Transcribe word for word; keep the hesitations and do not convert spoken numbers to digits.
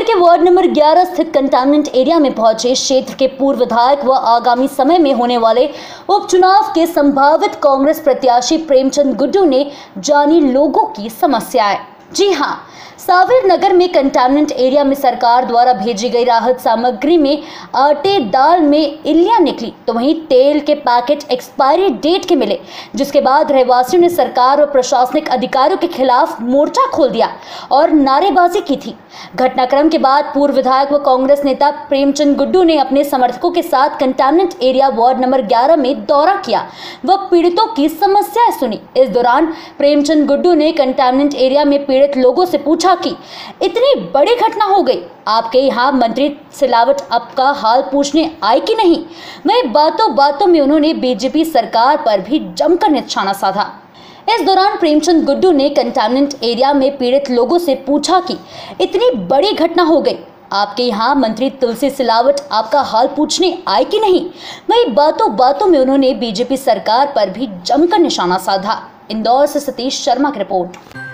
के ward number ग्यारह स्थित कंटेनमेंट एरिया में पहुंचे क्षेत्र के पूर्व विधायक व आगामी समय में होने वाले उपचुनाव के संभावित कांग्रेस प्रत्याशी प्रेमचंद गुड्डू ने जानी लोगों की समस्याएं। जी हां, सावेर नगर में कंटेनमेंट एरिया में सरकार द्वारा भेजी गई राहत सामग्री में आटे दाल में इल्लियां निकली तो वहीं तेल के पैकेट एक्सपायरी डेट के मिले, जिसके बाद रहवासियों ने सरकार और प्रशासनिक अधिकारियों के खिलाफ मोर्चा खोल दिया और नारेबाजी की थी। घटनाक्रम के बाद पूर्व विधायक व कांग्रेस नेता प्रेमचंद गुड्डू ने अपने समर्थकों के साथ कंटेनमेंट एरिया वार्ड नंबर ग्यारह में दौरा किया व पीड़ितों की समस्याएं सुनी। इस दौरान प्रेमचंद गुड्डू ने कंटेनमेंट एरिया में पीड़ित लोगों से पूछा कि इतनी बड़ी घटना हो गई, आपके यहाँ मंत्री सिलावट आपका हाल पूछने आए कि नहीं। वहीं बातों बातों में उन्होंने बीजेपी सरकार पर भी जमकर निशाना साधा। इस दौरान प्रेमचंद गुड्डू ने कंटेनमेंट एरिया में पीड़ित लोगों से पूछा कि इतनी बड़ी घटना हो गई, आपके यहाँ मंत्री तुलसी सिलावट आपका हाल पूछने आए कि नहीं। वहीं बातों बातों में उन्होंने बीजेपी सरकार पर भी जमकर निशाना साधा। इंदौर से सतीश शर्मा की रिपोर्ट।